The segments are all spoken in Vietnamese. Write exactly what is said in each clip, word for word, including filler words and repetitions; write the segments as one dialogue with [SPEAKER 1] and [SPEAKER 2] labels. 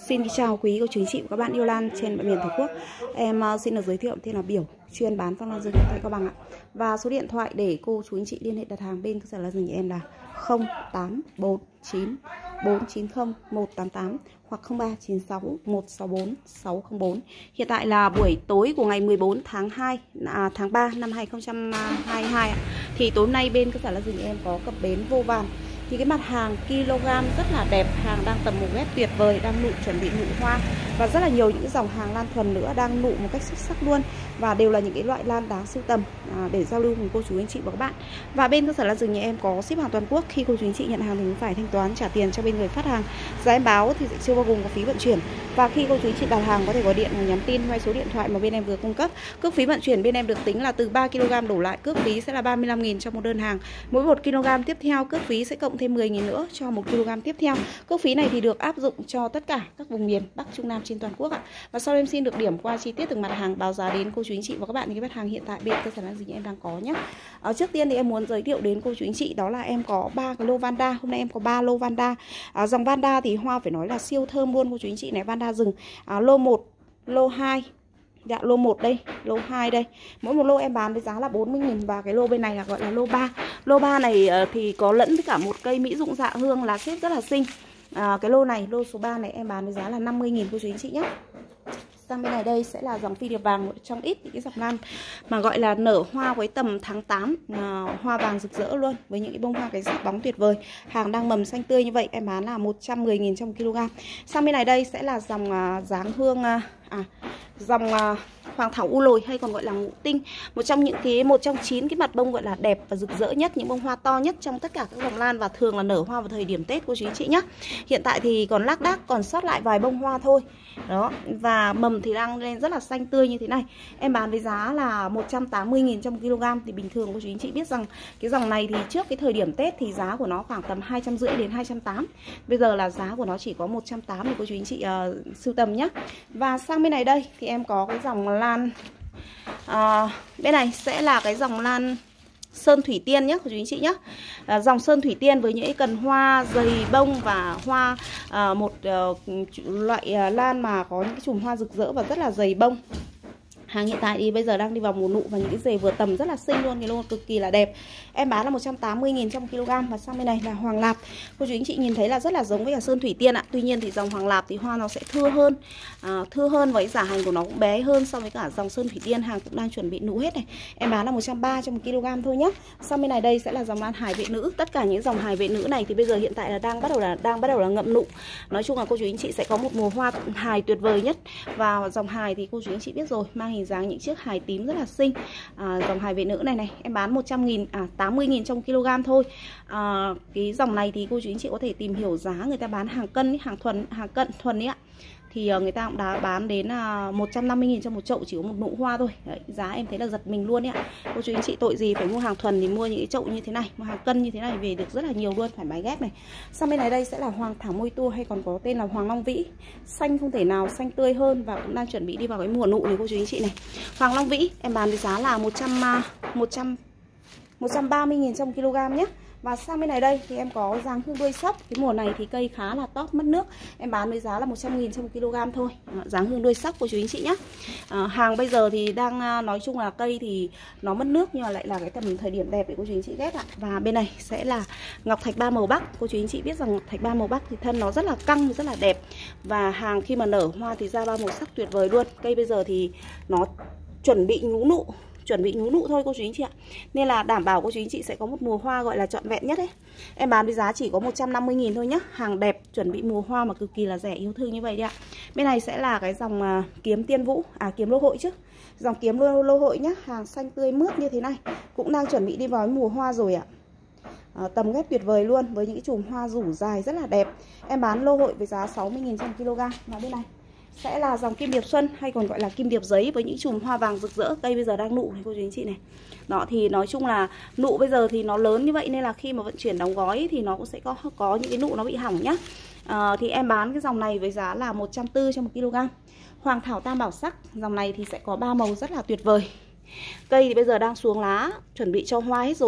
[SPEAKER 1] Xin chào quý cô chú anh chị và các bạn yêu lan trên mọi miền Tổ quốc. Em uh, xin được giới thiệu tên là Biểu, chuyên bán phong lan rừng tại Cao Bằng ạ. Và số điện thoại để cô chú anh chị liên hệ đặt hàng bên cơ sở lan rừng nhà em là không tám bốn chín bốn chín không một tám tám hoặc không ba chín sáu một sáu bốn sáu không bốn. Hiện tại là buổi tối của ngày mười bốn tháng hai à, tháng ba năm hai nghìn không trăm hai mươi hai ạ. Thì tối nay bên cơ sở lan rừng nhà em có cập bến vô vàn. Thì cái mặt hàng kg rất là đẹp, hàng đang tầm một ghép tuyệt vời, đang nụ chuẩn bị nụ hoa và rất là nhiều những cái dòng hàng lan thuần nữa đang nụ một cách xuất sắc luôn, và đều là những cái loại lan đáng sưu tầm à, để giao lưu cùng cô chú anh chị và các bạn. Và bên cơ sở lan rừng nhà em có ship hàng toàn quốc. Khi cô chú anh chị nhận hàng thì phải thanh toán trả tiền cho bên người phát hàng. Giá em báo thì sẽ chưa bao gồm có phí vận chuyển. Và khi cô chú anh chị đặt hàng có thể gọi điện hoặc nhắn tin theo số điện thoại mà bên em vừa cung cấp. Cước phí vận chuyển bên em được tính là từ ba ki lô gam đổ lại, cước phí sẽ là ba mươi lăm nghìn cho một đơn hàng. Mỗi một ki lô gam tiếp theo cước phí sẽ cộng thêm mười nghìn nữa cho một ki lô gam tiếp theo. Cước phí này thì được áp dụng cho tất cả các vùng miền Bắc Trung Nam trên toàn quốc ạ. Và sau em xin được điểm qua chi tiết từng mặt hàng, báo giá đến cô chú anh chị và các bạn những cái mặt hàng hiện tại bên cơ sở lan rừng em đang có nhé. Ở trước tiên thì em muốn giới thiệu đến cô chú anh chị đó là em có ba cái lô Vanda. Hôm nay em có ba lô Vanda. À, dòng Vanda thì hoa phải nói là siêu thơm luôn cô chú anh chị này. Vanda rừng à, lô một, lô hai. Dạ, lô một đây, lô hai đây. Mỗi một lô em bán với giá là bốn mươi nghìn. Và cái lô bên này là gọi là lô ba. Lô ba này thì có lẫn với cả một cây Mỹ Dụng Dạ Hương lá xếp rất là xinh. à, Cái lô này, lô số ba này em bán với giá là năm mươi nghìn cô chú anh chị nhé. Sang bên này đây sẽ là dòng phi điệp vàng, một trong ít những cái dòng lan mà gọi là nở hoa với tầm tháng tám, à, hoa vàng rực rỡ luôn, với những cái bông hoa cái sắc bóng tuyệt vời. Hàng đang mầm xanh tươi như vậy em bán là một trăm mười nghìn trong một ki lô gam. Sang bên này đây sẽ là dòng à, dáng hương à, à, dòng à, hoàng thảo u lồi hay còn gọi là ngũ tinh, một trong những cái một trong chín cái mặt bông gọi là đẹp và rực rỡ nhất, những bông hoa to nhất trong tất cả các dòng lan, và thường là nở hoa vào thời điểm Tết cô chú anh chị nhé. Hiện tại thì còn lác đác còn sót lại vài bông hoa thôi đó, và mầm thì đang lên rất là xanh tươi như thế này. Em bán với giá là một trăm tám mươi nghìn trong một ki lô gam. Thì bình thường cô chú anh chị biết rằng cái dòng này thì trước cái thời điểm Tết thì giá của nó khoảng tầm hai trăm rưỡi đến hai trăm tám mươi. Bây giờ là giá của nó chỉ có một trăm tám mươi cô chú anh chị uh, sưu tầm nhé. Và sang bên này đây thì em có cái dòng lan à, bên này sẽ là cái dòng lan Sơn Thủy Tiên nhé cô chú anh chị nhé. à, Dòng Sơn Thủy Tiên với những cái cần hoa dày bông và hoa à, một uh, loại uh, lan mà có những cái chùm hoa rực rỡ và rất là dày bông. Hàng hiện tại thì bây giờ đang đi vào mùa nụ và những cái rễ vừa tầm rất là xinh luôn, cái lô cực kỳ là đẹp. Em bán là một trăm tám mươi nghìn trong một ki lô gam. Và sang bên này là Hoàng Lạp. Cô chú anh chị nhìn thấy là rất là giống với cả Sơn Thủy Tiên ạ. Tuy nhiên thì dòng Hoàng Lạp thì hoa nó sẽ thưa hơn, à, thưa hơn, với giá hành của nó cũng bé hơn so với cả dòng Sơn Thủy Tiên. Hàng cũng đang chuẩn bị nụ hết này. Em bán là một trăm ba mươi trong một ki lô gam thôi nhé. Sang bên này đây sẽ là dòng lan Hải Vệ Nữ. Tất cả những dòng Hải Vệ Nữ này thì bây giờ hiện tại là đang bắt đầu là đang bắt đầu là ngậm nụ. Nói chung là cô chú anh chị sẽ có một mùa hoa hài tuyệt vời nhất. Và dòng hài thì cô chú anh chị biết rồi, mang hình dáng những chiếc hài tím rất là xinh. à, Dòng Hải Vệ Nữ này này em bán một trăm nghìn, à tám mươi nghìn trong kg thôi. à, Cái dòng này thì cô chú anh chị có thể tìm hiểu giá, người ta bán hàng cân, hàng thuần, hàng cận thuần ấy ạ. Thì uh, người ta cũng đã bán đến uh, một trăm năm mươi nghìn trong một chậu chỉ có một nụ hoa thôi. Đấy, giá em thấy là giật mình luôn ấy ạ. Cô chú anh chị tội gì phải mua hàng thuần thì mua những cái chậu như thế này, mua hàng cân như thế này về được rất là nhiều luôn, thoải mái ghép này. Sang bên này đây sẽ là Hoàng Thảo Môi Tua hay còn có tên là Hoàng Long Vĩ. Xanh không thể nào xanh tươi hơn và cũng đang chuẩn bị đi vào cái mùa nụ này cô chú anh chị này. Hoàng Long Vĩ em bán với giá là một trăm, một trăm, một trăm ba mươi nghìn trong kg nhé. Và sang bên này đây thì em có dáng hương đuôi sóc. Cái mùa này thì cây khá là top mất nước. Em bán với giá là một trăm nghìn trong một ki lô gam thôi. à, Dáng hương đuôi sóc của chú anh chị nhé. à, Hàng bây giờ thì đang nói chung là cây thì nó mất nước, nhưng mà lại là cái tầm thời điểm đẹp để cô chú anh chị ghép ạ. Và bên này sẽ là Ngọc Thạch Ba Màu Bắc. Cô chú anh chị biết rằng Ngọc Thạch Ba Màu Bắc thì thân nó rất là căng, rất là đẹp. Và hàng khi mà nở hoa thì ra ba màu sắc tuyệt vời luôn. Cây bây giờ thì nó chuẩn bị nhú nụ, chuẩn bị nhú nụ thôi cô chú anh chị ạ. Nên là đảm bảo cô chú anh chị sẽ có một mùa hoa gọi là trọn vẹn nhất ấy. Em bán với giá chỉ có một trăm năm mươi nghìn thôi nhá. Hàng đẹp, chuẩn bị mùa hoa mà cực kỳ là rẻ, yêu thương như vậy đi ạ. Bên này sẽ là cái dòng uh, kiếm Tiên Vũ, à kiếm lô hội chứ. Dòng kiếm lô, lô hội nhá, hàng xanh tươi mướt như thế này. Cũng đang chuẩn bị đi vào mùa hoa rồi ạ. À, tầm ghép tuyệt vời luôn, với những cái chùm hoa rủ dài rất là đẹp. Em bán lô hội với giá sáu mươi nghìn trong ki lô gam. Và bên này sẽ là dòng Kim Điệp Xuân hay còn gọi là Kim Điệp Giấy với những chùm hoa vàng rực rỡ. Cây bây giờ đang nụ này cô chú anh chị này. Đó thì nói chung là nụ bây giờ thì nó lớn như vậy nên là khi mà vận chuyển đóng gói thì nó cũng sẽ có có những cái nụ nó bị hỏng nhá. à, Thì em bán cái dòng này với giá là một trăm tư mươi trong một ki lô gam. Hoàng Thảo Tam Bảo Sắc. Dòng này thì sẽ có ba màu rất là tuyệt vời. Cây thì bây giờ đang xuống lá, chuẩn bị cho hoa hết rồi.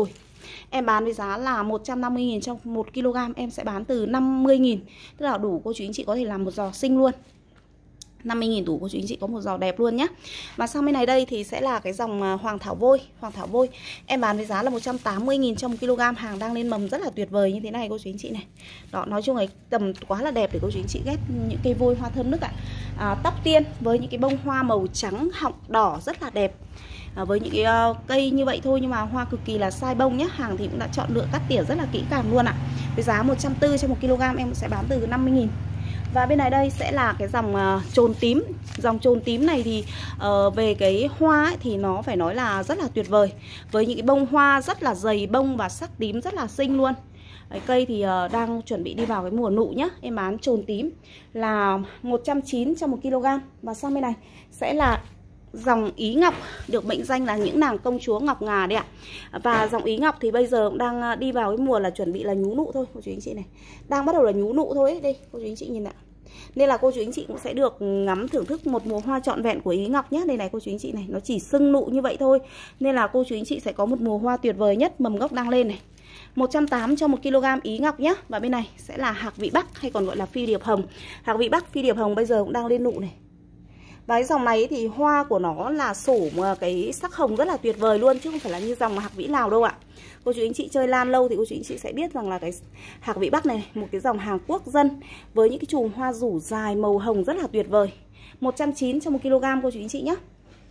[SPEAKER 1] Em bán với giá là một trăm năm mươi nghìn trong một ki lô gam, em sẽ bán từ năm mươi nghìn. Tức là đủ cô chú anh chị có thể làm một giò xinh luôn. năm mươi nghìn đủ cô chú anh chị có một giò đẹp luôn nhé. Và sang bên này đây thì sẽ là cái dòng hoàng thảo vôi. Hoàng thảo vôi em bán với giá là một trăm tám mươi nghìn trong một ki lô gam. Hàng đang lên mầm rất là tuyệt vời như thế này cô chú anh chị này. Đó, nói chung là tầm quá là đẹp để cô chú anh chị ghép những cây vôi hoa thơm nức ạ. à, Tóc tiên với những cái bông hoa màu trắng họng đỏ rất là đẹp. À, với những cái uh, cây như vậy thôi nhưng mà hoa cực kỳ là sai bông nhé. Hàng thì cũng đã chọn lựa cắt tỉa rất là kỹ càng luôn ạ. Với giá một trăm bốn mươi trong một ki lô gam em sẽ bán từ năm mươi nghìn. Và bên này đây sẽ là cái dòng uh, trồn tím. Dòng trồn tím này thì uh, về cái hoa ấy, thì nó phải nói là rất là tuyệt vời. Với những cái bông hoa rất là dày bông và sắc tím rất là xinh luôn. Đấy, cây thì uh, đang chuẩn bị đi vào cái mùa nụ nhá. Em bán trồn tím là một trăm chín mươi trong một ki lô gam. Và sang bên này sẽ là dòng Ý Ngọc, được mệnh danh là những nàng công chúa ngọc ngà đấy ạ. Và dòng Ý Ngọc thì bây giờ cũng đang đi vào cái mùa là chuẩn bị là nhú nụ thôi cô chú anh chị này. Đang bắt đầu là nhú nụ thôi ấy. Đây cô chú anh chị nhìn ạ. Nên là cô chú anh chị cũng sẽ được ngắm thưởng thức một mùa hoa trọn vẹn của Ý Ngọc nhé. Đây này cô chú anh chị này, nó chỉ sưng nụ như vậy thôi. Nên là cô chú anh chị sẽ có một mùa hoa tuyệt vời nhất. Mầm gốc đang lên này. một trăm tám mươi cho một ki lô gam Ý Ngọc nhé. Và bên này sẽ là hạc vị Bắc hay còn gọi là phi điệp hồng. Hạc vị Bắc, phi điệp hồng bây giờ cũng đang lên nụ này. Và cái dòng này thì hoa của nó là sổ mà cái sắc hồng rất là tuyệt vời luôn, chứ không phải là như dòng hạc vĩ Lào đâu ạ. Cô chú anh chị chơi lan lâu thì cô chú anh chị sẽ biết rằng là cái hạc vĩ Bắc này, một cái dòng hàng quốc dân với những cái chùm hoa rủ dài màu hồng rất là tuyệt vời. một trăm chín mươi cho một ki lô gam cô chú anh chị nhé.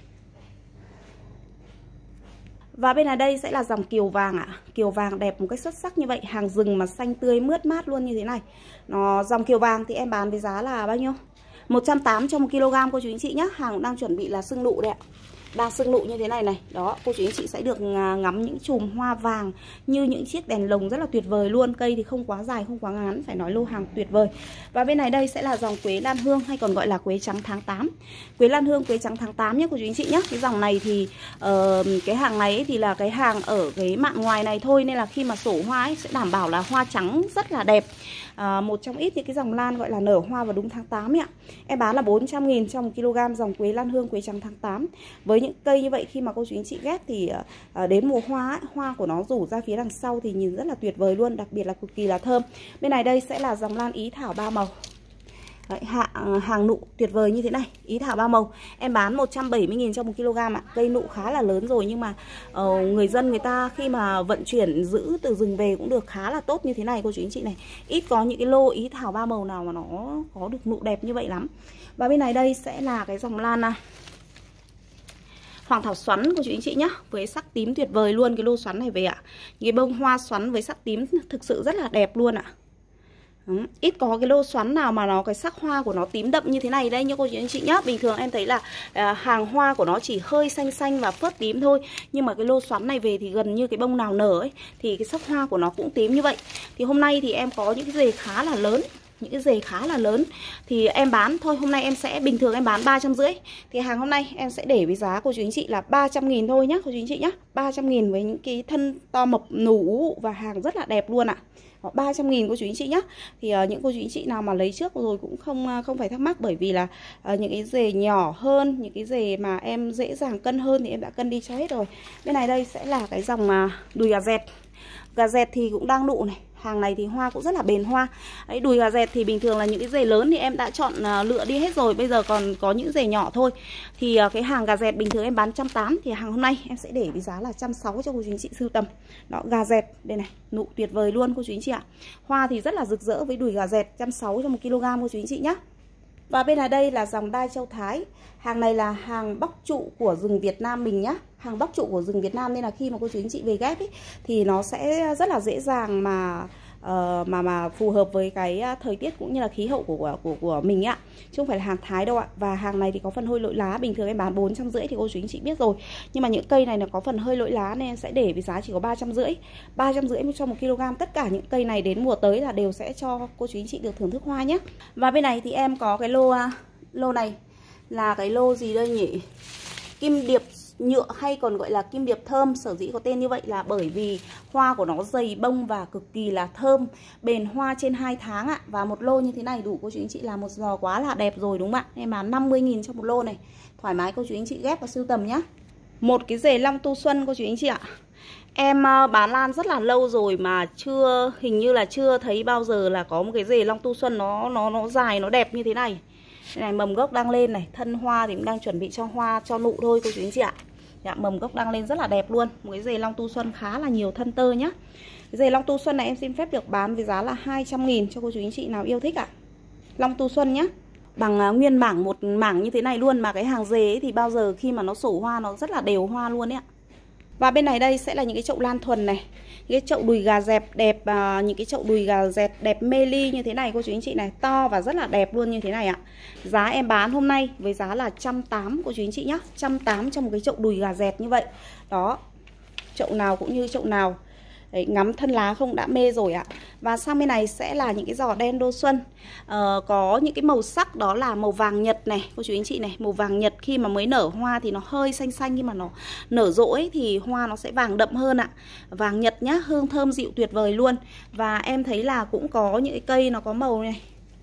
[SPEAKER 1] Và bên này đây sẽ là dòng kiều vàng ạ. Kiều vàng đẹp một cách xuất sắc như vậy, hàng rừng mà xanh tươi mướt mát luôn như thế này. Nó dòng kiều vàng thì em bán với giá là bao nhiêu? một trăm tám mươi cho một ki lô gam cô chú anh chị nhé. Hàng cũng đang chuẩn bị là sưng nụ đấy ạ. Đang sưng nụ như thế này này. Đó, cô chú anh chị sẽ được ngắm những chùm hoa vàng như những chiếc đèn lồng rất là tuyệt vời luôn. Cây thì không quá dài, không quá ngắn, phải nói lô hàng tuyệt vời. Và bên này đây sẽ là dòng quế lan hương hay còn gọi là quế trắng tháng tám. Quế lan hương, quế trắng tháng tám nhé cô chú anh chị nhé. Cái dòng này thì uh, cái hàng này thì là cái hàng ở cái mạn ngoài này thôi, nên là khi mà sổ hoa ấy sẽ đảm bảo là hoa trắng rất là đẹp. À, một trong ít những cái dòng lan gọi là nở hoa vào đúng tháng tám ấy ạ. Em bán là bốn trăm nghìn trong một ki lô gam dòng quế lan hương, quế trắng tháng tám. Với những cây như vậy khi mà cô chú anh chị ghép thì à, đến mùa hoa ấy, hoa của nó rủ ra phía đằng sau thì nhìn rất là tuyệt vời luôn, đặc biệt là cực kỳ là thơm. Bên này đây sẽ là dòng lan Ý Thảo ba màu. Đấy, hạ, hàng nụ tuyệt vời như thế này, Ý Thảo ba màu. Em bán một trăm bảy mươi nghìn trong một ki lô gam ạ. Cây nụ khá là lớn rồi nhưng mà uh, người dân người ta khi mà vận chuyển giữ từ rừng về cũng được khá là tốt như thế này cô chú anh chị này. Ít có những cái lô Ý Thảo ba màu nào mà nó có được nụ đẹp như vậy lắm. Và bên này đây sẽ là cái dòng lan à, Hoàng thảo xoắn của chú anh chị nhá, với sắc tím tuyệt vời luôn. Cái lô xoắn này về ạ. Những cái bông hoa xoắn với sắc tím thực sự rất là đẹp luôn ạ. Đúng. Ít có cái lô xoắn nào mà nó cái sắc hoa của nó tím đậm như thế này đây nha cô chú anh chị nhá. Bình thường em thấy là à, hàng hoa của nó chỉ hơi xanh xanh và phớt tím thôi, nhưng mà cái lô xoắn này về thì gần như cái bông nào nở ấy thì cái sắc hoa của nó cũng tím như vậy. Thì hôm nay thì em có những cái rề khá là lớn, những cái rề khá là lớn thì em bán thôi. Hôm nay em sẽ bình thường em bán ba trăm rưỡi, thì hàng hôm nay em sẽ để với giá cô chú anh chị là ba trăm nghìn thôi nhá cô chú anh chị nhá. Ba trăm nghìn với những cái thân to mập nủ và hàng rất là đẹp luôn ạ. ba trăm nghìn cô chú anh chị nhá. Thì uh, những cô chú anh chị nào mà lấy trước rồi cũng không uh, không phải thắc mắc, bởi vì là uh, những cái rề nhỏ hơn, những cái rề mà em dễ dàng cân hơn thì em đã cân đi cho hết rồi. Bên này đây sẽ là cái dòng uh, đùi gà dẹt. Gà dẹt thì cũng đang nụ này. Hàng này thì hoa cũng rất là bền hoa. Đấy, đùi gà dẹt thì bình thường là những cái rề lớn thì em đã chọn uh, lựa đi hết rồi. Bây giờ còn có những rề nhỏ thôi. Thì uh, cái hàng gà dẹt bình thường em bán một trăm tám mươi, thì hàng hôm nay em sẽ để với giá là một trăm sáu mươi cho cô chú anh chị sưu tầm. Đó, gà dẹt đây này, nụ tuyệt vời luôn cô chú anh chị ạ. Hoa thì rất là rực rỡ với đùi gà dẹt, một trăm sáu mươi cho một ki lô gam cô chú anh chị nhá. Và bên này đây là dòng đai châu Thái. Hàng này là hàng bóc trụ của rừng Việt Nam mình nhá. Hàng bóc trụ của rừng Việt Nam, nên là khi mà cô chú anh chị về ghép ý, thì nó sẽ rất là dễ dàng mà uh, mà mà phù hợp với cái thời tiết cũng như là khí hậu của của của, của mình ạ. Chứ không phải là hàng Thái đâu ạ. Và hàng này thì có phần hơi lỗi lá, bình thường em bán bốn trăm rưỡi thì cô chú anh chị biết rồi. Nhưng mà những cây này nó có phần hơi lỗi lá nên em sẽ để với giá chỉ có ba trăm rưỡi. ba trăm rưỡi cho một ki lô gam. Tất cả những cây này đến mùa tới là đều sẽ cho cô chú anh chị được thưởng thức hoa nhé. Và bên này thì em có cái lô lô này là cái lô gì đây nhỉ? Kim điệp nhựa hay còn gọi là kim điệp thơm. Sở dĩ có tên như vậy là bởi vì hoa của nó dày bông và cực kỳ là thơm, bền hoa trên hai tháng ạ. Và một lô như thế này đủ cô chú anh chị làm một giò quá là đẹp rồi đúng không ạ? Em bán năm mươi nghìn cho một lô này. Thoải mái cô chú anh chị ghép và sưu tầm nhá. Một cái rề long tu xuân cô chú anh chị ạ. Em bán lan rất là lâu rồi mà chưa, hình như là chưa thấy bao giờ là có một cái rể Long Tu Xuân nó nó nó dài, nó đẹp như thế này. Đây này, mầm gốc đang lên này, thân hoa thì cũng đang chuẩn bị cho hoa, cho nụ thôi cô chú anh chị ạ. Dạ, mầm gốc đang lên rất là đẹp luôn. Một cái rể Long Tu Xuân khá là nhiều thân tơ nhá. Cái rể Long Tu Xuân này em xin phép được bán với giá là hai trăm nghìn cho cô chú anh chị nào yêu thích ạ. Long Tu Xuân nhá. Bằng nguyên mảng, một mảng như thế này luôn. Mà cái hàng rể ấy thì bao giờ khi mà nó sổ hoa nó rất là đều hoa luôn ấy ạ. Và bên này đây sẽ là những cái chậu lan thuần này, những cái chậu đùi gà dẹp đẹp, à, những cái chậu đùi gà dẹp đẹp mê ly như thế này cô chú anh chị này, to và rất là đẹp luôn như thế này ạ. Giá em bán hôm nay với giá là một trăm tám mươi cô chú anh chị nhá, một trăm tám mươi cho một cái chậu đùi gà dẹp như vậy. Đó, chậu nào cũng như chậu nào. Đấy, ngắm thân lá không đã mê rồi ạ. Và sang bên này sẽ là những cái giò đen đô xuân, ờ, có những cái màu sắc đó là màu vàng nhật này cô chú anh chị này. Màu vàng nhật khi mà mới nở hoa thì nó hơi xanh xanh, nhưng mà nó nở rộ ấy thì hoa nó sẽ vàng đậm hơn ạ. Vàng nhật nhá, hương thơm dịu tuyệt vời luôn. Và em thấy là cũng có những cái cây nó có màu này,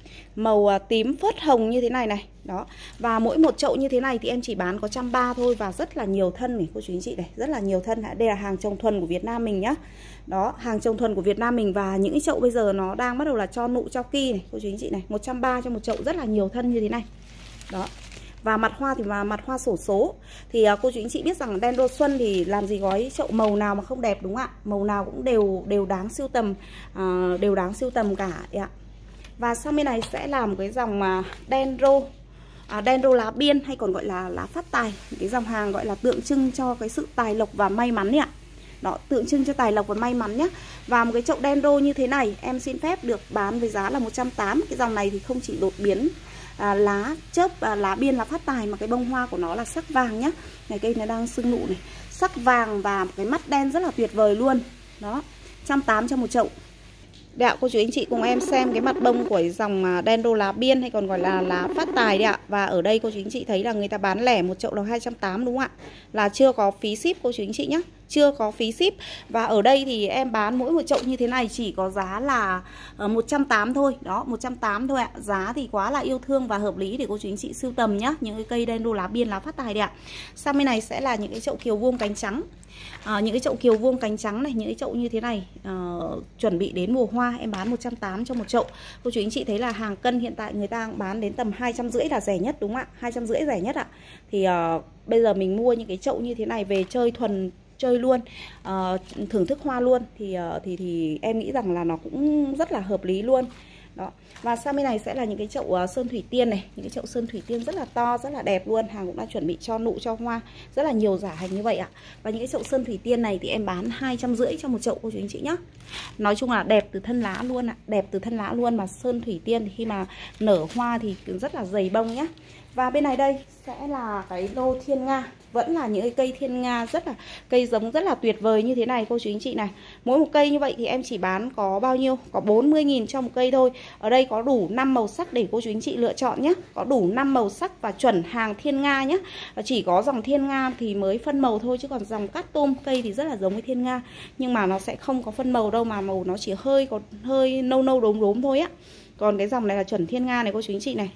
[SPEAKER 1] màu tím phớt hồng như thế này này. Đó. Và mỗi một chậu như thế này thì em chỉ bán có một trăm ba mươi thôi. Và rất là nhiều thân này cô chú anh chị này, rất là nhiều thân. Đây là hàng trồng thuần của Việt Nam mình nhá. Đó, hàng trồng thuần của Việt Nam mình. Và những cái chậu bây giờ nó đang bắt đầu là cho nụ cho ki này cô chú anh chị này, một trăm ba mươi cho một chậu, rất là nhiều thân như thế này. Đó. Và mặt hoa thì mà mặt hoa xổ số. Thì uh, cô chú anh chị biết rằng đen đô xuân thì làm gì gói chậu màu nào mà không đẹp đúng không ạ? Màu nào cũng đều đều đáng sưu tầm, uh, đều đáng sưu tầm cả đấy ạ. Và sang bên này sẽ là một cái dòng mà đen rô, à, đen rô lá biên hay còn gọi là lá phát tài. Cái dòng hàng gọi là tượng trưng cho cái sự tài lộc và may mắn ấy ạ. Đó, tượng trưng cho tài lộc và may mắn nhé. Và một cái chậu đen rô như thế này em xin phép được bán với giá là một trăm tám mươi. Cái dòng này thì không chỉ đột biến à, lá chớp, à, lá biên, lá phát tài, mà cái bông hoa của nó là sắc vàng nhá. Này, cây nó đang sưng nụ này, sắc vàng và một cái mắt đen rất là tuyệt vời luôn. Đó, một trăm tám mươi cho một chậu. Đấy ạ, cô chú anh chị cùng em xem cái mặt bông của dòng đen đô lá biên hay còn gọi là lá phát tài đấy ạ. Và ở đây cô chú anh chị thấy là người ta bán lẻ một chậu là hai trăm tám mươi đúng không ạ? Là chưa có phí ship cô chú anh chị nhé, chưa có phí ship. Và ở đây thì em bán mỗi một chậu như thế này chỉ có giá là một trăm tám mươi thôi. Đó, một trăm tám mươi thôi ạ. Giá thì quá là yêu thương và hợp lý để cô chú anh chị sưu tầm nhá. Những cái cây đen đô lá biên, lá phát tài đấy ạ. Sang bên này sẽ là những cái chậu kiều vuông cánh trắng. À, những cái chậu kiều vuông cánh trắng này, những cái chậu như thế này uh, chuẩn bị đến mùa hoa em bán một trăm tám mươi cho một chậu. Cô chú anh chị thấy là hàng cân hiện tại người ta bán đến tầm hai trăm rưỡi là rẻ nhất đúng không ạ? hai trăm rưỡi rẻ nhất ạ. Thì uh, bây giờ mình mua những cái chậu như thế này về chơi thuần chơi luôn, uh, thưởng thức hoa luôn thì uh, thì thì em nghĩ rằng là nó cũng rất là hợp lý luôn. Đó. Và sang bên này sẽ là những cái chậu uh, sơn thủy tiên này, những cái chậu sơn thủy tiên rất là to, rất là đẹp luôn. Hàng cũng đã chuẩn bị cho nụ cho hoa, rất là nhiều giả hành như vậy ạ. Và những cái chậu sơn thủy tiên này thì em bán hai trăm rưỡi cho một chậu cô chú anh chị nhé. Nói chung là đẹp từ thân lá luôn ạ, đẹp từ thân lá luôn. Mà sơn thủy tiên thì khi mà nở hoa thì rất là dày bông nhé. Và bên này đây sẽ là cái lô thiên nga, vẫn là những cái cây thiên nga rất là cây giống rất là tuyệt vời như thế này cô chú anh chị này. Mỗi một cây như vậy thì em chỉ bán có bao nhiêu? Có bốn mươi nghìn cho một cây thôi. Ở đây có đủ năm màu sắc để cô chú anh chị lựa chọn nhé. Có đủ năm màu sắc và chuẩn hàng thiên nga nhé. Chỉ có dòng thiên nga thì mới phân màu thôi, chứ còn dòng cát tôm cây thì rất là giống với thiên nga, nhưng mà nó sẽ không có phân màu đâu, mà màu nó chỉ hơi có hơi nâu nâu đốm đốm thôi á. Còn cái dòng này là chuẩn thiên nga này cô chú anh chị này.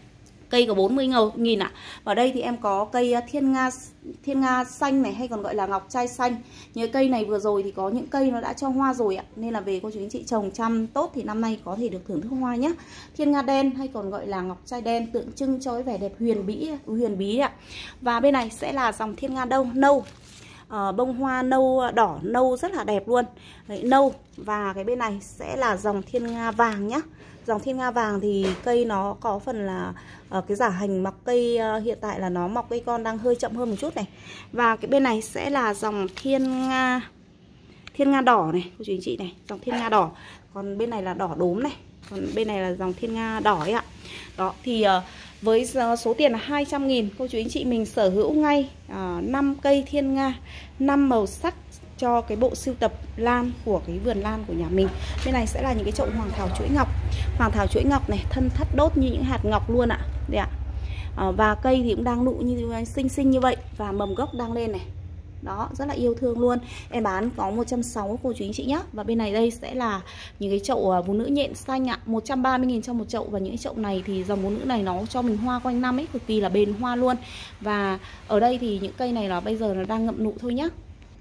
[SPEAKER 1] Cây có bốn mươi nghìn ạ. Ở đây thì em có cây thiên nga thiên nga xanh này, hay còn gọi là ngọc trai xanh. Những cây này vừa rồi thì có những cây nó đã cho hoa rồi ạ, nên là về cô chú anh chị trồng chăm tốt thì năm nay có thể được thưởng thức hoa nhé. Thiên nga đen hay còn gọi là ngọc trai đen, tượng trưng cho cái vẻ đẹp huyền bí huyền bí ạ. Và bên này sẽ là dòng thiên nga đâu nâu. À, bông hoa nâu đỏ nâu rất là đẹp luôn. Đấy, nâu. Và cái bên này sẽ là dòng thiên nga vàng nhá. Dòng thiên nga vàng thì cây nó có phần là uh, cái giả hành mọc cây uh, hiện tại là nó mọc cây con đang hơi chậm hơn một chút này. Và cái bên này sẽ là dòng thiên nga thiên nga đỏ này cô chú anh chị này, dòng thiên nga đỏ. Còn bên này là đỏ đốm này, còn bên này là dòng thiên nga đỏ ấy ạ. Đó thì uh, với số tiền là hai trăm nghìn cô chú anh chị mình sở hữu ngay uh, năm cây thiên nga, năm màu sắc cho cái bộ sưu tập lan của cái vườn lan của nhà mình. Bên này sẽ là những cái chậu hoàng thảo chuỗi ngọc. Hoàng thảo chuỗi ngọc này, thân thắt đốt như những hạt ngọc luôn ạ. Đây ạ. À, và cây thì cũng đang nụ như xinh xinh như vậy, và mầm gốc đang lên này. Đó, rất là yêu thương luôn. Em bán có một trăm sáu mươi cô chú anh chị nhé. Và bên này đây sẽ là những cái chậu vũ nữ nhện xanh ạ, một trăm ba mươi nghìn cho một chậu. Và những cái chậu này thì dòng vũ nữ này nó cho mình hoa quanh năm ấy, cực kỳ là bền hoa luôn. Và ở đây thì những cây này là bây giờ nó đang ngậm nụ thôi nhá.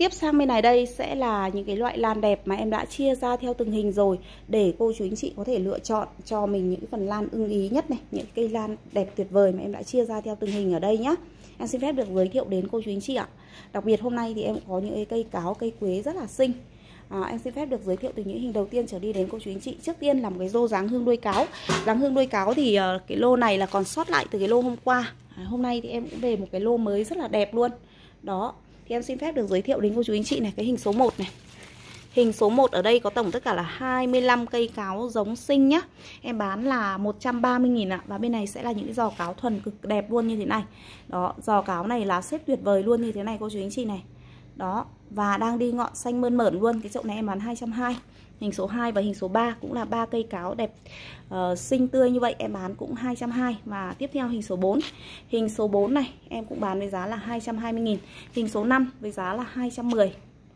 [SPEAKER 1] Tiếp sang bên này đây sẽ là những cái loại lan đẹp mà em đã chia ra theo từng hình rồi, để cô chú anh chị có thể lựa chọn cho mình những phần lan ưng ý nhất này, những cây lan đẹp tuyệt vời mà em đã chia ra theo từng hình ở đây nhá. Em xin phép được giới thiệu đến cô chú anh chị ạ. Đặc biệt hôm nay thì em có những cây cáo, cây quế rất là xinh. À, em xin phép được giới thiệu từ những hình đầu tiên trở đi đến cô chú anh chị. Trước tiên là một cái rô dáng hương đuôi cáo. Dáng hương đuôi cáo thì uh, cái lô này là còn sót lại từ cái lô hôm qua. À, hôm nay thì em cũng về một cái lô mới rất là đẹp luôn. Đó, thì em xin phép được giới thiệu đến cô chú anh chị này cái hình số một này. Hình số một ở đây có tổng tất cả là hai mươi lăm cây cáo giống xinh nhá. Em bán là một trăm ba mươi nghìn ạ. Và bên này sẽ là những cái giò cáo thuần cực đẹp luôn như thế này. Đó, giò cáo này là xếp tuyệt vời luôn như thế này cô chú anh chị này. Đó, và đang đi ngọn xanh mơn mởn luôn. Cái chậu này em bán hai trăm hai mươi. Hình số hai và hình số ba cũng là ba cây cáo đẹp uh, xinh tươi như vậy, em bán cũng hai trăm hai mươi. Và tiếp theo hình số bốn. Hình số bốn này em cũng bán với giá là hai trăm hai mươi nghìn. Hình số năm với giá là hai trăm mười.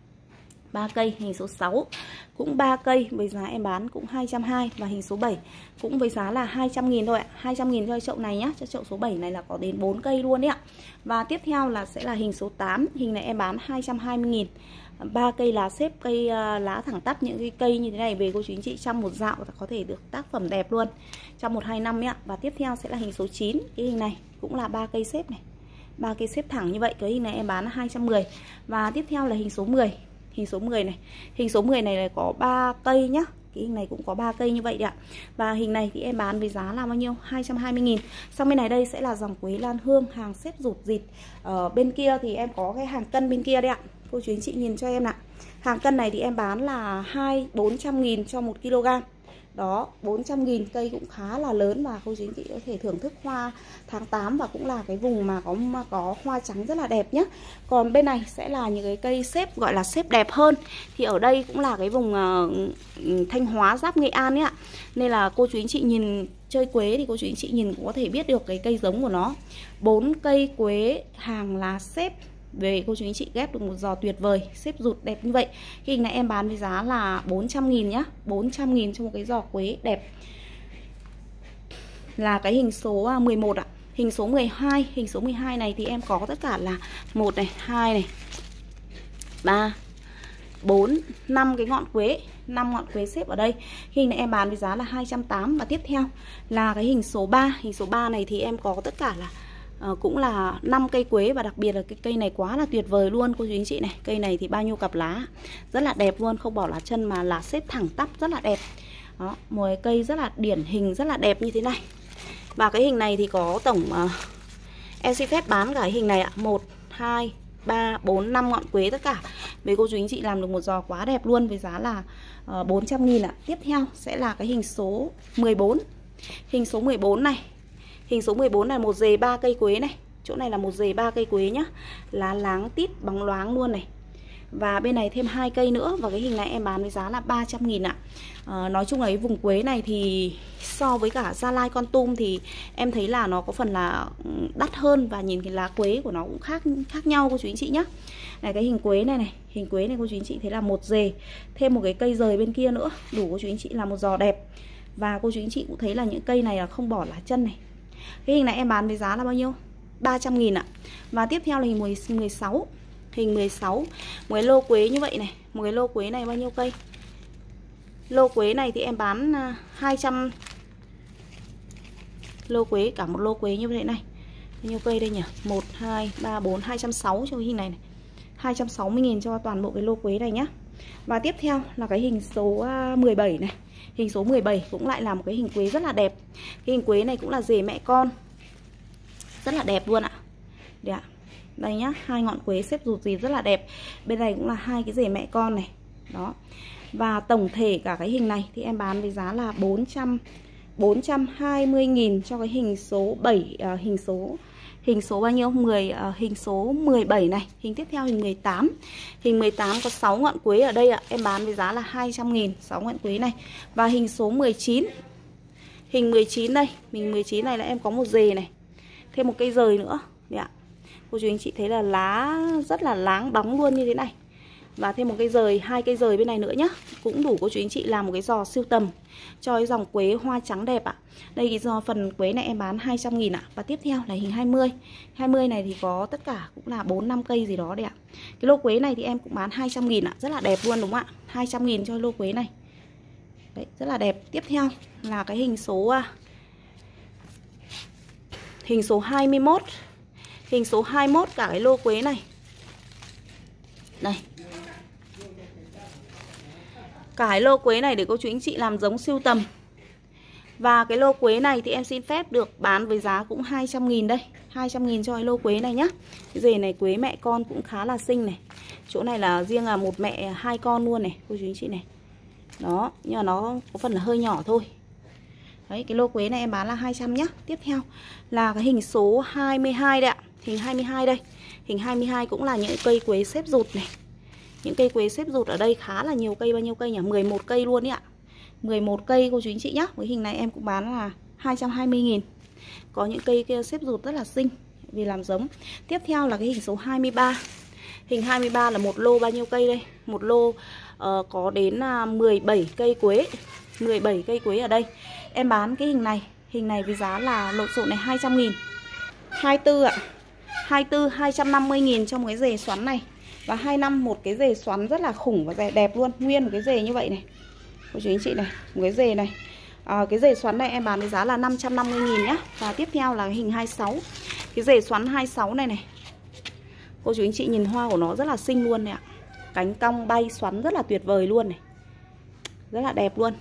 [SPEAKER 1] ba cây. Hình số sáu cũng ba cây với giá em bán cũng hai trăm hai mươi. Và hình số bảy cũng với giá là hai trăm nghìn thôi ạ. hai trăm nghìn cho chậu này nhá. Cho chậu số bảy này là có đến bốn cây luôn đấy ạ. Và tiếp theo là sẽ là hình số tám. Hình này em bán hai trăm hai mươi nghìn. ba cây lá xếp, cây uh, lá thẳng tắp, những cái cây như thế này về cô chú anh chị trong một dạo có thể được tác phẩm đẹp luôn trong một hai năm ấy ạ. Và tiếp theo sẽ là hình số chín. Cái hình này cũng là ba cây xếp này, ba cây xếp thẳng như vậy. Cái hình này em bán là hai trăm mười. Và tiếp theo là hình số mười. Hình số mười này, hình số mười này là có ba cây nhá. Cái hình này cũng có ba cây như vậy đấy ạ. Và hình này thì em bán với giá là bao nhiêu? hai trăm hai mươi nghìn. Sang bên này đây sẽ là dòng quế lan hương, hàng xếp rụt rịt. Ở bên kia thì em có cái hàng cân bên kia đấy ạ. Cô chú anh chị nhìn cho em ạ. Hàng cân này thì em bán là hai bốn trăm nghìn cho một ki lô gam. Đó, bốn trăm nghìn, cây cũng khá là lớn và cô chú anh chị có thể thưởng thức hoa tháng tám, và cũng là cái vùng mà có có hoa trắng rất là đẹp nhé. Còn bên này sẽ là những cái cây xếp gọi là xếp đẹp hơn. Thì ở đây cũng là cái vùng uh, Thanh Hóa giáp Nghệ An ấy ạ. Nên là cô chú anh chị nhìn chơi quế thì cô chú anh chị nhìn cũng có thể biết được cái cây giống của nó. Bốn cây quế hàng lá xếp về cô chú anh chị ghép được một giò tuyệt vời, xếp rụt đẹp như vậy. Cái hình này em bán với giá là bốn trăm nghìn nhá. bốn trăm nghìn cho một cái giò quế đẹp. Là cái hình số mười một ạ. Hình số mười hai. Hình số mười hai này thì em có tất cả là một này, hai này, ba, bốn, năm cái ngọn quế, năm ngọn quế xếp ở đây. Hình này em bán với giá là hai trăm tám mươi. Và tiếp theo là cái hình số ba. Hình số ba này thì em có tất cả là À, cũng là năm cây quế. Và đặc biệt là cái cây này quá là tuyệt vời luôn cô chú anh chị này. Cây này thì bao nhiêu cặp lá rất là đẹp luôn, không bỏ lá chân mà lá xếp thẳng tắp rất là đẹp. Đó, một cái cây rất là điển hình, rất là đẹp như thế này. Và cái hình này thì có tổng uh, em xin phép bán cả cái hình này ạ. Một, hai, ba, bốn, năm ngọn quế tất cả. Với cô chú anh chị làm được một giò quá đẹp luôn với giá là uh, bốn trăm nghìn ạ. Tiếp theo sẽ là cái hình số mười bốn. Hình số mười bốn này. Hình số mười bốn là một dề ba cây quế này. Chỗ này là một dề ba cây quế nhá. Lá láng tít bóng loáng luôn này. Và bên này thêm hai cây nữa. Và cái hình này em bán với giá là ba trăm nghìn ạ. à, Nói chung là cái vùng quế này thì so với cả Gia Lai, Kon Tum thì em thấy là nó có phần là đắt hơn. Và nhìn cái lá quế của nó cũng khác khác nhau cô chú anh chị nhá. Này cái hình quế này này. Hình quế này cô chú anh chị thấy là một dề, thêm một cái cây rời bên kia nữa, đủ cô chú anh chị là một giò đẹp. Và cô chú anh chị cũng thấy là những cây này là không bỏ lá chân này. Cái hình này em bán với giá là bao nhiêu? ba trăm nghìn ạ. Và tiếp theo là hình mười sáu. Hình mười sáu. Một cái lô quế như vậy này. Một cái lô quế này bao nhiêu cây? Lô quế này thì em bán hai trăm. Lô quế, cả một lô quế như vậy này. Bao nhiêu cây đây nhỉ? một, hai, ba, bốn, hai trăm sáu mươi cho cái hình này này. hai trăm sáu mươi nghìn cho toàn bộ cái lô quế này nhá. Và tiếp theo là cái hình số mười bảy này. Hình số mười bảy cũng lại là một cái hình quế rất là đẹp. Cái hình quế này cũng là rể mẹ con, rất là đẹp luôn ạ. Đây ạ. Đây nhá, hai ngọn quế xếp rụt rịt rất là đẹp. Bên này cũng là hai cái rể mẹ con này. Đó. Và tổng thể cả cái hình này thì em bán với giá là bốn trăm hai mươi nghìn cho cái hình số bảy, uh, hình số hình số bao nhiêu? mười, uh, hình số mười bảy này. Hình tiếp theo hình mười tám. Hình mười tám có sáu ngọn quế ở đây ạ. Em bán với giá là hai trăm nghìn, sáu ngọn quế này. Và hình số mười chín. Hình mười chín đây. Hình mười chín này là em có một dề này, thêm một cây rời nữa. Đấy ạ. Cô chú anh chị thấy là lá rất là láng bóng luôn như thế này. Và thêm một cây rời, hai cây rời bên này nữa nhá. Cũng đủ cô chú anh chị làm một cái giò siêu tầm cho cái dòng quế hoa trắng đẹp ạ. Đây cái giò phần quế này em bán hai trăm nghìn ạ. Và tiếp theo là hình hai mươi. hai mươi này thì có tất cả cũng là bốn năm cây gì đó đấy ạ. Cái lô quế này thì em cũng bán hai trăm nghìn ạ. Rất là đẹp luôn đúng không ạ? hai trăm nghìn cho lô quế này. Đấy, rất là đẹp. Tiếp theo là cái hình số Hình số hai mươi mốt. Hình số hai mươi mốt cả cái lô quế này. Đây. Cả cái lô quế này để cô chú anh chị làm giống siêu tầm. Và cái lô quế này thì em xin phép được bán với giá cũng hai trăm nghìn đây. hai trăm nghìn cho cái lô quế này nhá. Cái rể này quế mẹ con cũng khá là xinh này. Chỗ này là riêng là một mẹ hai con luôn này cô chú anh chị này. Đó, nhưng mà nó có phần là hơi nhỏ thôi. Đấy, cái lô quế này em bán là hai trăm nhá. Tiếp theo là cái hình số hai mươi hai đây ạ. Hình hai mươi hai đây. Hình hai mươi hai cũng là những cây quế xếp rụt này. Những cây quế xếp rụt ở đây khá là nhiều cây. Bao nhiêu cây nhỉ? mười một cây luôn đấy ạ. mười một cây cô chú anh chị nhá. Với hình này em cũng bán là hai trăm hai mươi nghìn. Có những cây kia xếp rụt rất là xinh vì làm giống. Tiếp theo là cái hình số hai mươi ba. Hình hai mươi ba là một lô bao nhiêu cây đây? Một lô uh, có đến uh, mười bảy cây quế. mười bảy cây quế ở đây. Em bán cái hình này. Hình này với giá là lộn xộn này hai trăm nghìn. hai mươi tư ạ. hai mươi tư hai trăm năm mươi nghìn cho một cái rể xoắn này. Và hai mươi lăm một cái rể xoắn rất là khủng và đẹp luôn. Nguyên một cái rể như vậy này cô chú anh chị này. Một cái rể này à, cái rể xoắn này em bán với giá là năm trăm năm mươi nghìn nhá. Và tiếp theo là cái hình hai mươi sáu. Cái rể xoắn hai mươi sáu này này cô chú anh chị nhìn hoa của nó rất là xinh luôn này ạ. Cánh cong bay xoắn rất là tuyệt vời luôn này. Rất là đẹp luôn.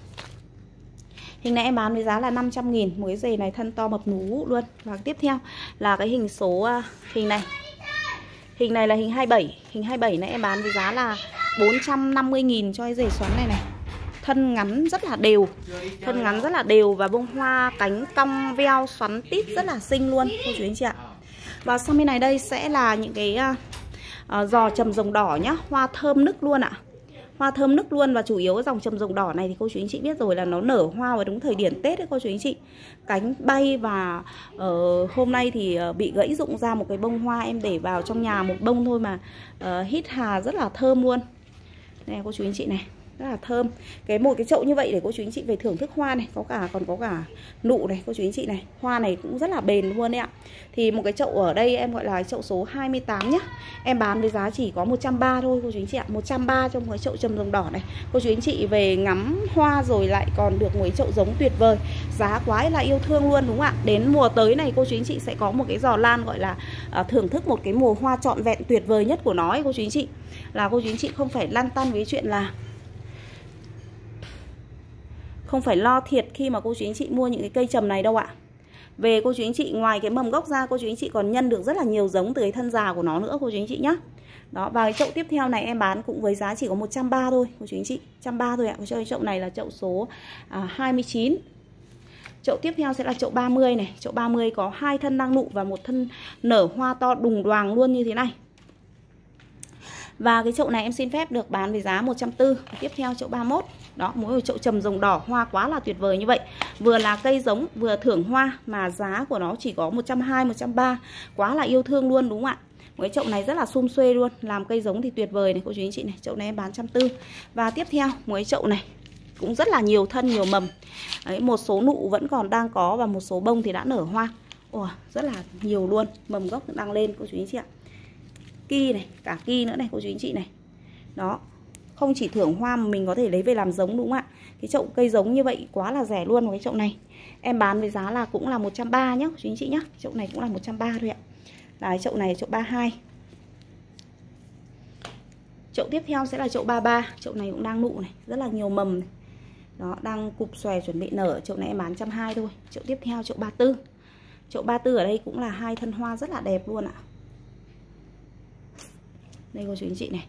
[SPEAKER 1] Hình này em bán với giá là năm trăm nghìn. Một cái rể này thân to mập nú luôn. Và tiếp theo là cái hình số uh, hình này. Hình này là hình hai mươi bảy. Hình hai mươi bảy này em bán với giá là bốn trăm năm mươi nghìn cho cái rể xoắn này này. Thân ngắn rất là đều. Thân ngắn rất là đều và bông hoa cánh cong veo xoắn tít rất là xinh luôn cô chú anh chị ạ. Và sang bên này đây sẽ là những cái uh, uh, giò trầm rồng đỏ nhá. Hoa thơm nức luôn ạ. Hoa thơm nức luôn. Và chủ yếu cái dòng trầm rồng đỏ này thì cô chú anh chị biết rồi là nó nở hoa vào đúng thời điểm Tết đấy cô chú anh chị. Cánh bay và uh, hôm nay thì uh, bị gãy rụng ra một cái bông hoa. Em để vào trong nhà một bông thôi mà uh, hít hà rất là thơm luôn. Này cô chú anh chị này. Rất là thơm. Cái một cái chậu như vậy để cô chú anh chị về thưởng thức hoa này. Có cả còn có cả nụ này cô chú anh chị này. Hoa này cũng rất là bền luôn đấy ạ. Thì một cái chậu ở đây em gọi là chậu số hai mươi tám nhá. Em bán với giá chỉ có một trăm ba mươi thôi cô chú anh chị ạ. một trăm ba mươi trong cái chậu trầm rồng đỏ này. Cô chú anh chị về ngắm hoa rồi lại còn được một cái chậu giống tuyệt vời. Giá quá là yêu thương luôn đúng không ạ. Đến mùa tới này cô chú anh chị sẽ có một cái giò lan gọi là à, thưởng thức một cái mùa hoa trọn vẹn tuyệt vời nhất của nó ấy, cô chú anh chị. Là cô chú anh chị không phải lăn tăn với chuyện là không phải lo thiệt khi mà cô chú anh chị mua những cái cây trầm này đâu ạ. Về cô chú anh chị ngoài cái mầm gốc ra cô chú anh chị còn nhân được rất là nhiều giống từ cái thân già của nó nữa cô chú anh chị nhá. Đó, và cái chậu tiếp theo này em bán cũng với giá chỉ có một trăm ba mươi thôi cô chú anh chị. một trăm ba mươi thôi ạ. Cho cái chậu này là chậu số à, hai mươi chín. Chậu tiếp theo sẽ là chậu ba mươi này. Chậu ba mươi có hai thân đang nụ và một thân nở hoa to đùng đoàng luôn như thế này. Và cái chậu này em xin phép được bán với giá một trăm tư mươi. Tiếp theo chậu ba mươi mốt. Đó, mỗi một chậu trầm rồng đỏ hoa quá là tuyệt vời như vậy. Vừa là cây giống, vừa thưởng hoa mà giá của nó chỉ có một trăm hai mươi, một trăm ba mươi. Quá là yêu thương luôn đúng không ạ? Một cái chậu này rất là sum xuê luôn. Làm cây giống thì tuyệt vời này cô chú anh chị này. Chậu này em bán một trăm tư mươi. Và tiếp theo một cái chậu này cũng rất là nhiều thân, nhiều mầm. Đấy, một số nụ vẫn còn đang có và một số bông thì đã nở hoa. Ồ, rất là nhiều luôn. Mầm gốc đang lên cô chú anh chị ạ. Ki này, cả ki nữa này cô chú anh chị này. Đó, không chỉ thưởng hoa mà mình có thể lấy về làm giống đúng không ạ. Cái chậu cây giống như vậy quá là rẻ luôn. Một cái chậu này em bán với giá là cũng là một trăm ba mươi nhá cô chú anh chị nhá. Chậu này cũng là một trăm ba mươi thôi ạ. Là cái chậu này chậu ba mươi hai. Chậu tiếp theo sẽ là chậu ba mươi ba. Chậu này cũng đang nụ này, rất là nhiều mầm này. Đó, đang cụp xòe chuẩn bị nở. Chậu này em bán một trăm hai mươi thôi. Chậu tiếp theo chậu ba mươi tư. Chậu ba mươi tư ở đây cũng là hai thân hoa rất là đẹp luôn ạ. Đây cô chú anh chị này.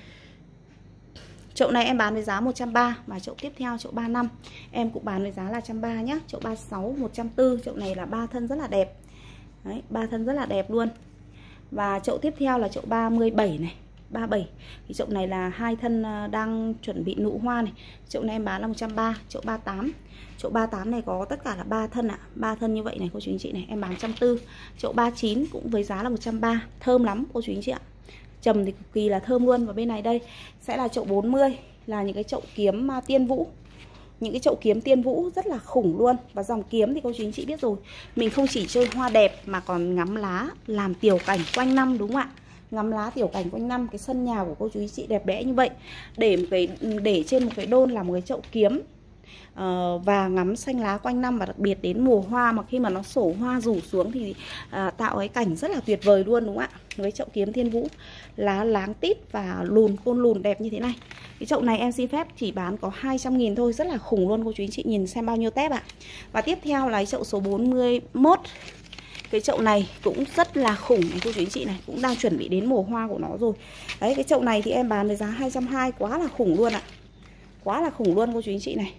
[SPEAKER 1] Chậu này em bán với giá một trăm ba mươi. Và chậu tiếp theo chậu ba mươi lăm em cũng bán với giá là một trăm ba mươi nhá. Chậu ba mươi sáu một trăm tư mươi. Chậu này là ba thân rất là đẹp. Đấy, ba thân rất là đẹp luôn. Và chậu tiếp theo là chậu ba mươi bảy này, ba mươi bảy. Thì chậu này là hai thân đang chuẩn bị nụ hoa này. Chậu này em bán là một trăm ba mươi. Chậu ba mươi tám. Chậu ba mươi tám này có tất cả là ba thân ạ. ba thân như vậy này cô chú anh chị này, em bán một trăm tư mươi. Chậu ba mươi chín cũng với giá là một trăm ba mươi. Thơm lắm cô chú anh chị ạ. trầm thì cực kỳ là thơm luôn. Và bên này đây sẽ là chậu bốn mươi, là những cái chậu kiếm tiên vũ. Những cái chậu kiếm tiên vũ rất là khủng luôn. Và dòng kiếm thì cô chú anh chị biết rồi, mình không chỉ chơi hoa đẹp mà còn ngắm lá làm tiểu cảnh quanh năm, đúng không ạ? Ngắm lá tiểu cảnh quanh năm. Cái sân nhà của cô chú anh chị đẹp đẽ như vậy, để một cái để trên một cái đôn là một cái chậu kiếm uh, và ngắm xanh lá quanh năm. Và đặc biệt đến mùa hoa mà khi mà nó sổ hoa rủ xuống thì uh, tạo cái cảnh rất là tuyệt vời luôn, đúng không ạ? Với chậu kiếm thiên vũ, lá láng tít và lùn, côn lùn đẹp như thế này. Cái chậu này em xin phép chỉ bán có hai trăm nghìn thôi, rất là khủng luôn cô chú anh chị. Nhìn xem bao nhiêu tép ạ. Và tiếp theo là chậu số bốn mươi mốt. Cái chậu này cũng rất là khủng này cô chú anh chị này, cũng đang chuẩn bị đến mùa hoa của nó rồi. Đấy, cái chậu này thì em bán với giá hai trăm hai mươi, quá là khủng luôn ạ. Quá là khủng luôn cô chú anh chị này.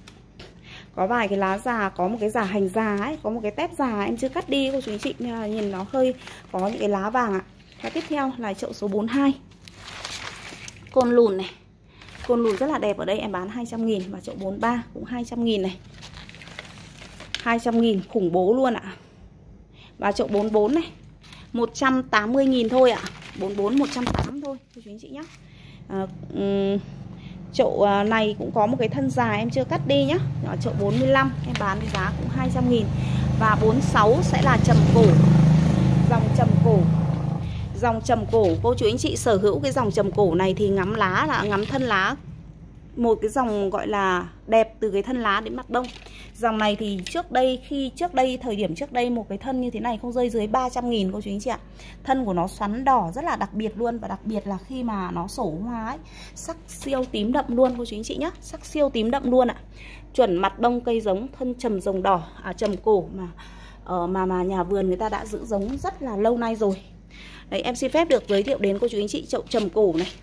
[SPEAKER 1] Có vài cái lá già, có một cái giả hành già ấy, có một cái tép già em chưa cắt đi cô chú anh chị, nên là nhìn nó hơi có những cái lá vàng ạ. Và tiếp theo là chậu số bốn mươi hai. Côn lùn này. Côn lùn rất là đẹp, ở đây em bán hai trăm nghìn. Và chậu bốn mươi ba cũng hai trăm nghìn này. hai trăm nghìn khủng bố luôn ạ. Và chậu bốn mươi bốn này, một trăm tám mươi nghìn thôi ạ. bốn mươi bốn một trăm tám mươi thôi cô chú anh chị nhé. À, um, chậu này cũng có một cái thân dài em chưa cắt đi nhá. Ở chậu bốn mươi lăm em bán với giá cũng hai trăm nghìn. Và bốn mươi sáu sẽ là trầm cổ. Dòng trầm cổ. Dòng trầm cổ, cô chú anh chị sở hữu cái dòng trầm cổ này thì ngắm lá là ngắm thân lá, một cái dòng gọi là đẹp từ cái thân lá đến mặt bông. Dòng này thì trước đây, khi trước đây, thời điểm trước đây một cái thân như thế này không rơi dưới ba trăm nghìn cô chú anh chị ạ. Thân của nó xoắn đỏ rất là đặc biệt luôn. Và đặc biệt là khi mà nó sổ hoa ấy, sắc siêu tím đậm luôn cô chú anh chị nhé. Sắc siêu tím đậm luôn ạ. Chuẩn mặt bông cây giống, thân trầm rồng đỏ, à trầm cổ mà, uh, mà mà nhà vườn người ta đã giữ giống rất là lâu nay rồi. Đấy, em xin phép được giới thiệu đến cô chú anh chị chậu trầm cổ này.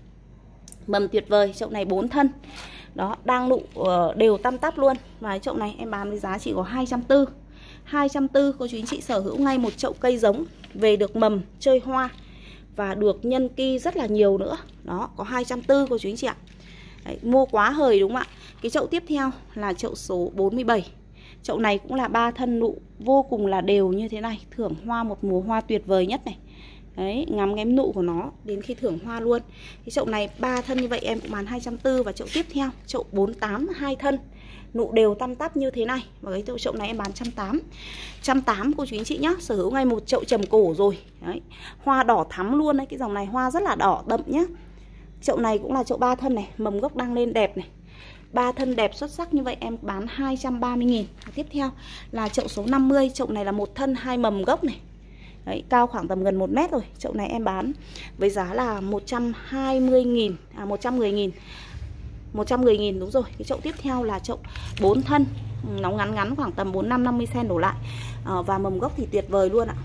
[SPEAKER 1] Mầm tuyệt vời, chậu này bốn thân. Đó, đang nụ uh, đều tăm tắp luôn. Và cái chậu này em bán với giá chỉ có hai trăm tư mươi. hai trăm tư mươi cô chú anh chị sở hữu ngay một chậu cây giống, về được mầm, chơi hoa và được nhân ki rất là nhiều nữa. Đó, có hai trăm tư mươi cô chú anh chị ạ. Đấy, mua quá hời đúng không ạ? Cái chậu tiếp theo là chậu số bốn mươi bảy. Chậu này cũng là ba thân nụ vô cùng là đều như thế này, thưởng hoa một mùa hoa tuyệt vời nhất này. Đấy, ngắm ngém nụ của nó đến khi thưởng hoa luôn. Cái chậu này ba thân như vậy em cũng bán hai trăm tư mươi. Và chậu tiếp theo, chậu bốn mươi tám hai thân, nụ đều tăm tắp như thế này. Và cái chậu này em bán một trăm tám mươi. một trăm tám mươi cô chú anh chị nhá, sở hữu ngay một chậu trầm cổ rồi. Đấy, hoa đỏ thắm luôn đấy, cái dòng này hoa rất là đỏ đậm nhá. Chậu này cũng là chậu ba thân này, mầm gốc đang lên đẹp này. Ba thân đẹp xuất sắc như vậy em bán hai trăm ba mươi nghìn. Và tiếp theo là chậu số năm mươi, chậu này là một thân hai mầm gốc này. Đấy, cao khoảng tầm gần một mét rồi. Chậu này em bán với giá là một trăm hai mươi nghìn, à một trăm mười nghìn. một trăm mười nghìn đúng rồi. Cái chậu tiếp theo là chậu bốn thân, nó ngắn ngắn khoảng tầm bốn mươi lăm năm mươi xăng-ti-mét đổ lại. à, Và mầm gốc thì tuyệt vời luôn ạ.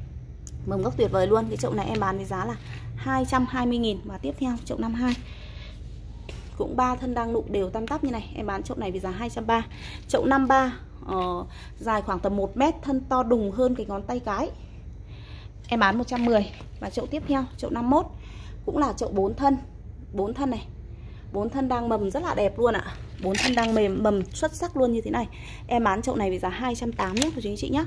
[SPEAKER 1] Mầm gốc tuyệt vời luôn. Cái chậu này em bán với giá là hai trăm hai mươi nghìn. Và tiếp theo chậu năm mươi hai, cũng ba thân đang nụ đều tăm tắp như này, em bán chậu này với giá hai trăm ba mươi. Chậu năm mươi ba uh, dài khoảng tầm một mét, thân to đùng hơn cái ngón tay cái, em bán một trăm mười. Và chậu tiếp theo, chậu năm mươi mốt, cũng là chậu bốn thân. bốn thân này, bốn thân đang mầm rất là đẹp luôn ạ. bốn thân đang mềm mầm xuất sắc luôn như thế này. Em bán chậu này với giá hai trăm tám mươi nhé cô chú anh chị nhé.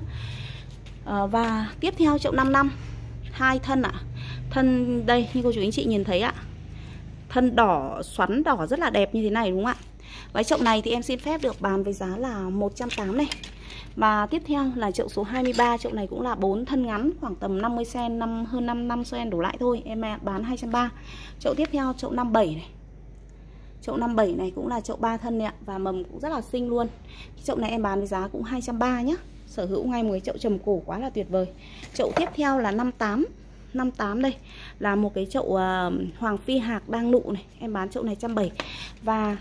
[SPEAKER 1] à, Và tiếp theo chậu năm mươi lăm, hai thân ạ. Thân đây như cô chú anh chị nhìn thấy ạ, thân đỏ xoắn đỏ rất là đẹp như thế này đúng không ạ. Và chậu này thì em xin phép được bán với giá là một trăm tám mươi này. Và tiếp theo là chậu số hai mươi ba, chậu này cũng là bốn thân ngắn khoảng tầm năm mươi xăng-ti-mét, năm, hơn năm mươi lăm xăng-ti-mét đổ lại thôi, em bán hai trăm ba mươi. Chậu tiếp theo chậu năm mươi bảy này. Chậu năm mươi bảy này cũng là chậu ba thân này ạ, và mầm cũng rất là xinh luôn. Cái chậu này em bán với giá cũng hai trăm ba mươi nhé. Sở hữu ngay một cái chậu trầm cổ quá là tuyệt vời. Chậu tiếp theo là năm mươi tám. năm mươi tám đây là một cái chậu uh, hoàng phi hạc đang nụ này, em bán chậu này một trăm bảy mươi. Và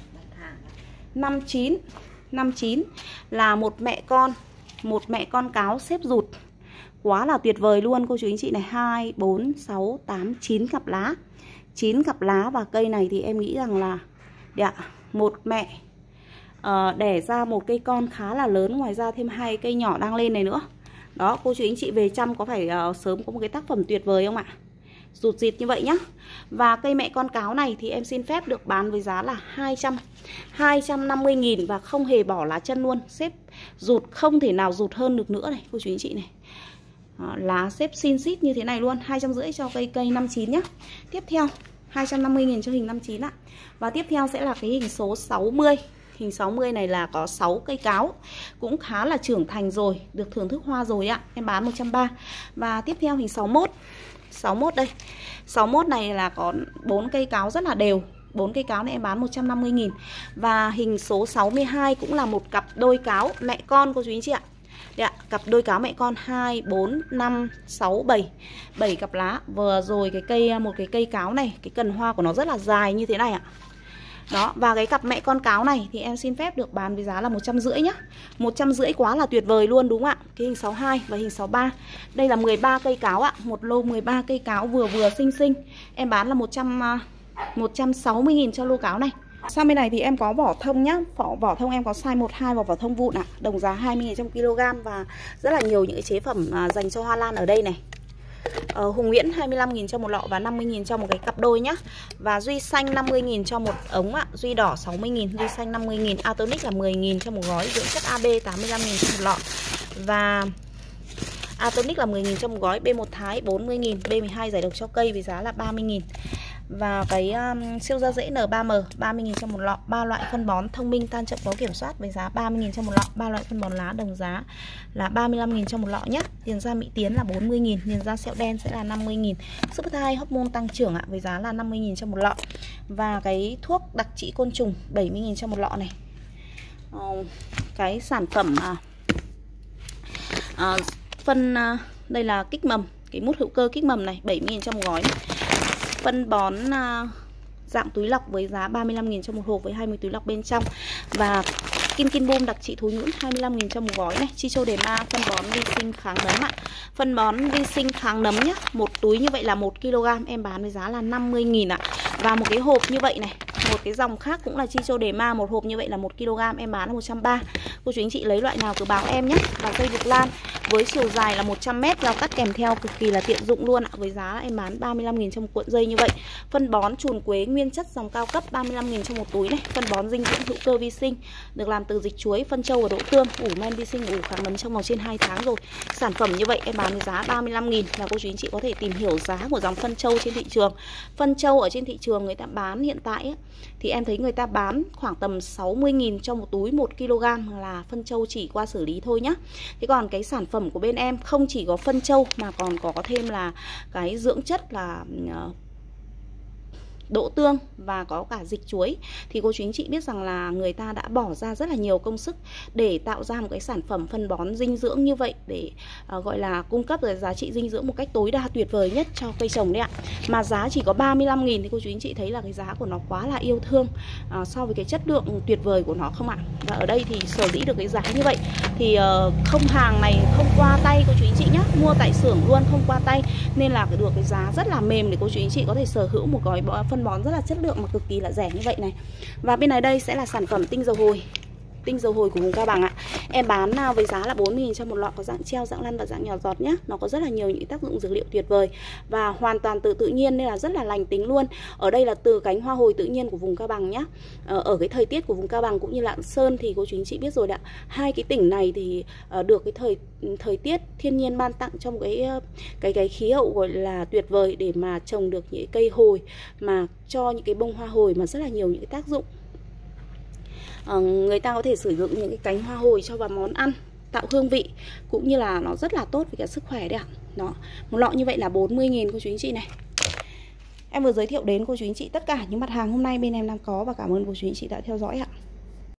[SPEAKER 1] năm mươi chín, năm mươi chín là một mẹ con, một mẹ con cáo xếp rụt, quá là tuyệt vời luôn cô chú anh chị này. Hai, bốn, sáu, tám, chín cặp lá, chín cặp lá. Và cây này thì em nghĩ rằng là dạ, một mẹ uh, đẻ ra một cây con khá là lớn, ngoài ra thêm hai cây nhỏ đang lên này nữa. Đó, cô chú anh chị về chăm có phải uh, sớm có một cái tác phẩm tuyệt vời không ạ? Rụt rịt như vậy nhá. Và cây mẹ con cáo này thì em xin phép được bán với giá là hai trăm, hai trăm năm mươi nghìn. Và không hề bỏ lá chân luôn, xếp rụt không thể nào rụt hơn được nữa này cô chú anh chị này. Đó, lá xếp xin xít như thế này luôn, hai trăm rưỡi cho cây cây năm chín nhá. Tiếp theo hai trăm năm mươi nghìn cho hình năm chín ạ. Và tiếp theo sẽ là cái hình số sáu mươi. Hình sáu mươi này là có sáu cây cáo, cũng khá là trưởng thành rồi, được thưởng thức hoa rồi ạ. Em bán một trăm ba mươi. Và tiếp theo hình sáu mốt. sáu mốt đây. sáu mốt này là có bốn cây cáo rất là đều. bốn cây cáo này em bán một trăm năm mươi nghìn. Và hình số sáu mươi hai cũng là một cặp đôi cáo mẹ con cô chú anh chị ạ. Đấy ạ, cặp đôi cáo mẹ con hai, bốn, năm, sáu, bảy. bảy cặp lá. Vừa rồi cái cây một cái cây cáo này, cái cần hoa của nó rất là dài như thế này ạ. Đó, và cái cặp mẹ con cáo này thì em xin phép được bán với giá là một trăm rưỡi nhá. một trăm rưỡi quá là tuyệt vời luôn đúng không ạ? Cái hình sáu hai và hình sáu ba. Đây là mười ba cây cáo ạ, một lô mười ba cây cáo vừa vừa xinh xinh. Em bán là một trăm sáu mươi nghìn cho lô cáo này. Sang bên này thì em có vỏ thông nhá. Vỏ, vỏ thông em có size một hai và vỏ thông vụn ạ. Đồng giá hai mươi nghìn trong kg và rất là nhiều những cái chế phẩm à, dành cho hoa lan ở đây này. Ờ, Hùng Nguyễn hai mươi lăm nghìn cho một lọ và năm mươi nghìn cho một cái cặp đôi nhá. Và Duy xanh năm mươi nghìn cho một ống ạ. Duy đỏ sáu mươi nghìn, Duy xanh năm mươi nghìn. Atonic là mười nghìn cho một gói. Dưỡng chất a bê tám mươi lăm nghìn cho một lọ. Và Atonic là mười nghìn cho một gói. B một Thái bốn mươi nghìn. B mười hai giải độc cho cây với giá là ba mươi nghìn. Và cái um, siêu da dễ N ba M ba mươi nghìn cho một lọ. Ba loại phân bón thông minh tan chậm có kiểm soát với giá ba mươi nghìn cho một lọ. Ba loại phân bón lá đồng giá là ba mươi lăm nghìn cho một lọ nhé. Tiền da Mỹ Tiến là bốn mươi nghìn. Tiền da sẹo đen sẽ là năm mươi nghìn. Super hai hormone tăng trưởng ạ, với giá là năm mươi nghìn cho một lọ. Và cái thuốc đặc trị côn trùng bảy mươi nghìn cho một lọ này. ờ, Cái sản phẩm à, à, phân à, đây là kích mầm. Cái mút hữu cơ kích mầm này bảy mươi nghìn cho một gói. Phân bón uh, dạng túi lọc với giá ba mươi lăm nghìn cho một hộp với hai mươi túi lọc bên trong. Và Kim Kim Boom đặc trị thối nhưỡng hai mươi lăm nghìn cho một gói này. Chicho Đề Ma phân bón vi sinh kháng nấm ạ. Phân bón vi sinh kháng nấm nhá. Một túi như vậy là một ki lô gam em bán với giá là năm mươi nghìn ạ. Và một cái hộp như vậy này, một cái dòng khác cũng là Chicho Đề Ma, một hộp như vậy là một ki lô gam em bán là một trăm ba mươi. Cô chú anh chị lấy loại nào cứ báo em nhé. Và dây buộc lan với chiều dài là một trăm mét, dao cắt kèm theo cực kỳ là tiện dụng luôn ạ. Với giá em bán ba mươi lăm nghìn cho một cuộn dây như vậy. Phân bón chùn quế nguyên chất dòng cao cấp ba mươi lăm nghìn cho một túi này. Phân bón dinh dưỡng hữu cơ vi sinh được làm từ dịch chuối, phân trâu và đậu tương, ủ men vi sinh, ủ kháng nấm trong vòng trên hai tháng rồi. Sản phẩm như vậy em bán với giá ba mươi lăm nghìn. Và cô chú anh chị có thể tìm hiểu giá của dòng phân trâu trên thị trường. Phân trâu ở trên thị trường người ta bán hiện tại ấy, thì em thấy người ta bán khoảng tầm sáu mươi nghìn cho một túi một ki lô gam là phân trâu chỉ qua xử lý thôi nhá. Thế còn cái sản phẩm của bên em không chỉ có phân trâu mà còn có thêm là cái dưỡng chất là uh, đỗ tương và có cả dịch chuối. Thì cô chú anh chị biết rằng là người ta đã bỏ ra rất là nhiều công sức để tạo ra một cái sản phẩm phân bón dinh dưỡng như vậy, để uh, gọi là cung cấp rồi giá trị dinh dưỡng một cách tối đa tuyệt vời nhất cho cây trồng đấy ạ. Mà giá chỉ có ba mươi lăm nghìn thì cô chú anh chị thấy là cái giá của nó quá là yêu thương uh, so với cái chất lượng tuyệt vời của nó không ạ. Và ở đây thì sở dĩ được cái giá như vậy thì uh, không hàng này không qua tay cô chú anh chị nhé, mua tại xưởng luôn không qua tay, nên là được cái giá rất là mềm để cô chú anh chị có thể sở hữu một gói phân bón rất là chất lượng mà cực kỳ là rẻ như vậy này. Và bên này đây sẽ là sản phẩm tinh dầu hồi. Tinh dầu hồi của vùng Cao Bằng ạ. Em bán nào với giá là bốn mươi nghìn cho một lọ, có dạng treo, dạng lăn và dạng nhỏ giọt nhé. Nó có rất là nhiều những tác dụng dược liệu tuyệt vời và hoàn toàn từ tự nhiên nên là rất là lành tính luôn. Ở đây là từ cánh hoa hồi tự nhiên của vùng Cao Bằng nhé. Ở cái thời tiết của vùng Cao Bằng cũng như Lạng Sơn thì cô chú anh chị biết rồi ạ. Hai cái tỉnh này thì được cái thời thời tiết thiên nhiên ban tặng trong cái cái cái khí hậu gọi là tuyệt vời để mà trồng được những cây hồi mà cho những cái bông hoa hồi mà rất là nhiều những cái tác dụng. Uh, người ta có thể sử dụng những cái cánh hoa hồi cho vào món ăn, tạo hương vị, cũng như là nó rất là tốt với cả sức khỏe đấy ạ. Đó, một lọ như vậy là bốn mươi nghìn cô chú anh chị này. Em vừa giới thiệu đến cô chú anh chị tất cả những mặt hàng hôm nay bên em đang có và cảm ơn cô chú anh chị đã theo dõi ạ.